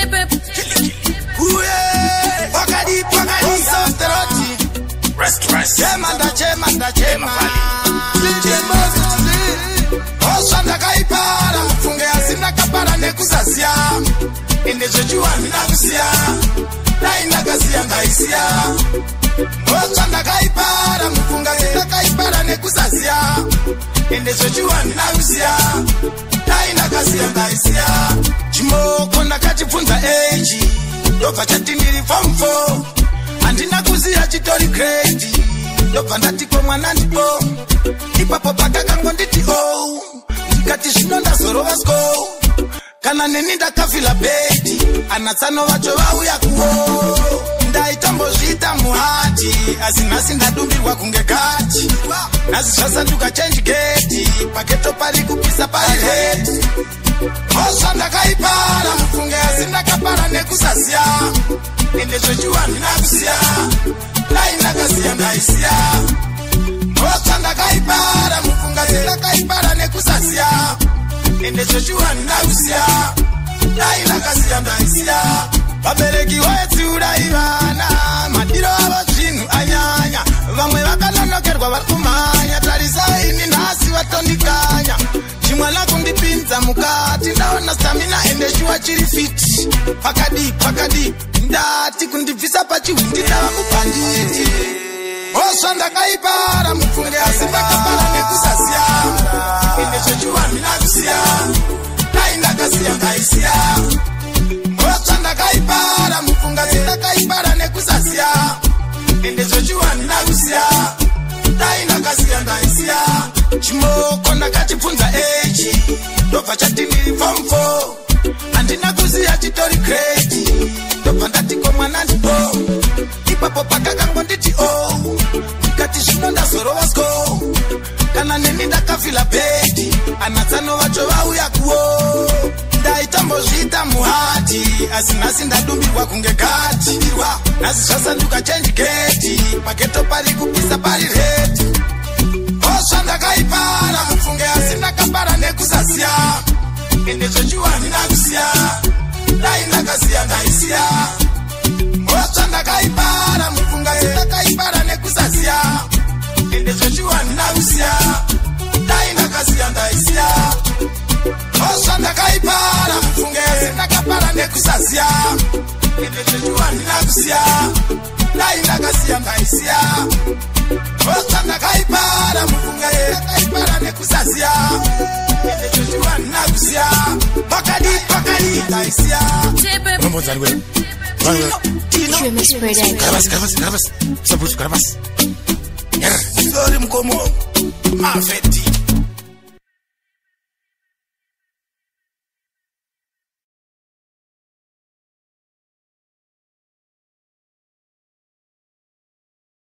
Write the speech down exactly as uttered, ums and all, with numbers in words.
Wakadi, wakadi, sosteroti. Rest, rest. Chema, da chema, da chema. Osanda kaipara, mfunge asina kapara nekuzazia. Indezo juwa minakusia, na inakasia ngaisia. Osanda kaipara, mfunge asina kaipara nekuzazia. Indezo juwa minakusia, na inakasia ngaisia. Chimoko nakachifunza eji, dopa chatindiri form four. Andina kuzia chitori grade, dopa ndatiko mwana ndipo. Ipapo paka kango nditi oh. Kati shinonda soro wasko kana neninda kafila beti anatsano wacho wau ya kuo ndaitambo zvita muhati asinasi ndadumbirwa kunge kati nasi zvasanduka change gate paketo pari kupisa pari heti osva ndakaipara mufunge asi ndakapara nekusasiya ende zvechiwa ndinakusiya dai ndakasiya ndaisiya osva ndakaipara mufunge asi ndakaipara nekusasiya ende zvechiwa ndinakusiya dai ndakasiya ndaisiya vabereki vetsiurai vana madiro avo zvinhu anyanya vamwe vakanonokerwa vari kumhanya tarisaini nhasi vatondikanya chimwana kundipinza mukati ndaona stamina ende shuwa chiri fiti pakadi pakadi ndati kundibvisa pachihwindi ndava mubhanditi osva ndakaipara mufunge asi ndakapara nekusasiya ende zvechiwa ndinakusiya dai ndakasiya ndaisiya osva ndakaipara mufunga sindakaipara nekusasiya ende zvechiwa ndinakusiya dai ndakasiya ndaisiya chimoko ndakachibvunza echi ndobva chatindiri form four handina kuziya chitori grade ndobva ndatiko mwana ndipo ipapo pakakangonditi o ndikati zvino ndazorova sko kana neni ndakafila bedi anatsano vacho vauya kuo ndaitambozviita muhati asi nhasi ndadumbirwa kunge gati nhasi zvasanduka change gate paketo pari kupisa pari redi osva ndakaipara mufunge asi ndakapara nekusasiya ende zvechiwa ndinakusiya dai ndakasiya ndaisiya osva ndakaipara mufunge asi ndakaipara nekusasiya ende zvechiwa ndinakusiya dai ndakasiya ndaisiya osva ndakaipara mufunge asi ndakapara nekusasiya ende zvechiwa ndinakusiya dai ndakasiya ndaisiya osva ndakaipara mufunge asi ndakaipara nekusasiya ende zvechiwa ndinakusiya pakadi pakadi ndaisiya nombozani wewe Gravas, gravas, gravas. Sabucho, gravas. Sorry, mkomo. Mafeti.